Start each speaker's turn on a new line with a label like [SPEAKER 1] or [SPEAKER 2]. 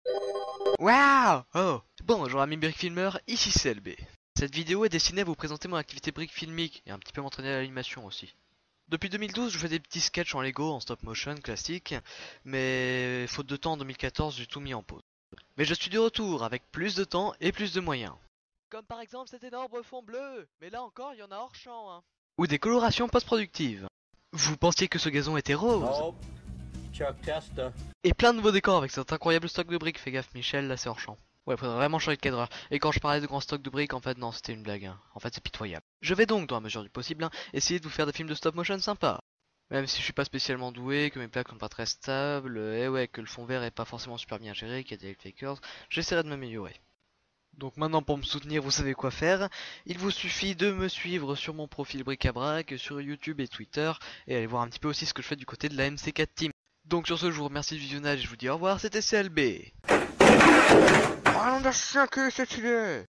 [SPEAKER 1] Waouh! Oh! Bonjour amis brick filmeurs, ici CLB. Cette vidéo est destinée à vous présenter mon activité brick filmique et un petit peu m'entraîner à l'animation aussi. Depuis 2012, je fais des petits sketchs en Lego en stop motion classique, mais faute de temps en 2014, j'ai tout mis en pause. Mais je suis de retour avec plus de temps et plus de moyens. Comme par exemple cet énorme fond bleu, mais là encore il y en a hors champ, hein. Ou des colorations post-productives. Vous pensiez que ce gazon était rose?
[SPEAKER 2] Oh, Chuck Testa.
[SPEAKER 1] Et plein de nouveaux décors avec cet incroyable stock de briques, fais gaffe Michel, là c'est hors champ. Ouais, faudrait vraiment changer de cadreur. Et quand je parlais de grand stock de briques, en fait non, c'était une blague, hein. En fait c'est pitoyable. Je vais donc, dans la mesure du possible, hein, essayer de vous faire des films de stop motion sympas. Même si je suis pas spécialement doué, que mes plaques sont pas très stables, et ouais, que le fond vert est pas forcément super bien géré, qu'il y a des fakers, j'essaierai de m'améliorer. Donc maintenant pour me soutenir, vous savez quoi faire. Il vous suffit de me suivre sur mon profil Bric-à-Brac, sur YouTube et Twitter, et aller voir un petit peu aussi ce que je fais du côté de la MC4 Team. Donc sur ce, je vous remercie du visionnage et je vous dis au revoir, c'était CLB. Oh, on a 5 c'est stylé.